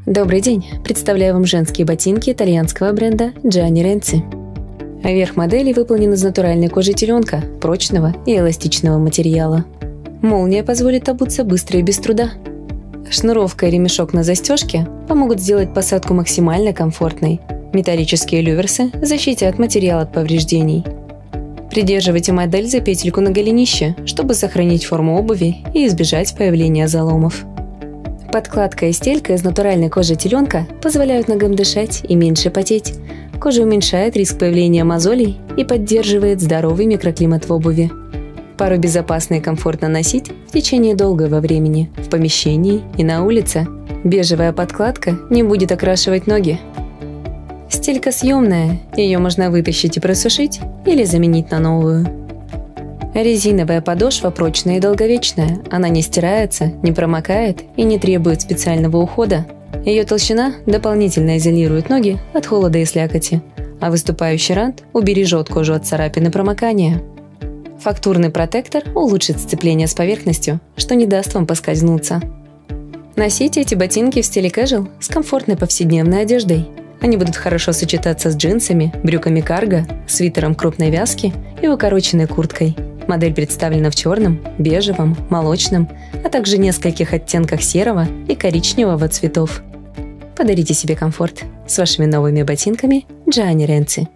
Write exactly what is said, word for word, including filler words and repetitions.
Добрый день! Представляю вам женские ботинки итальянского бренда Gianni Renzi. Верх модели выполнен из натуральной кожи теленка, прочного и эластичного материала. Молния позволит обуться быстро и без труда. Шнуровка и ремешок на застежке помогут сделать посадку максимально комфортной. Металлические люверсы защитят материал от повреждений. Придерживайте модель за петельку на голенище, чтобы сохранить форму обуви и избежать появления заломов. Подкладка и стелька из натуральной кожи теленка позволяют ногам дышать и меньше потеть. Кожа уменьшает риск появления мозолей и поддерживает здоровый микроклимат в обуви. Пару безопасно и комфортно носить в течение долгого времени, в помещении и на улице. Бежевая подкладка не будет окрашивать ноги. Стелька съемная, ее можно вытащить и просушить или заменить на новую. Резиновая подошва прочная и долговечная, она не стирается, не промокает и не требует специального ухода. Ее толщина дополнительно изолирует ноги от холода и слякоти, а выступающий рант убережет кожу от царапин и промокания. Фактурный протектор улучшит сцепление с поверхностью, что не даст вам поскользнуться. Носите эти ботинки в стиле casual с комфортной повседневной одеждой. Они будут хорошо сочетаться с джинсами, брюками карго, свитером крупной вязки и укороченной курткой. Модель представлена в черном, бежевом, молочном, а также нескольких оттенках серого и коричневого цветов. Подарите себе комфорт с вашими новыми ботинками Gianni Renzi.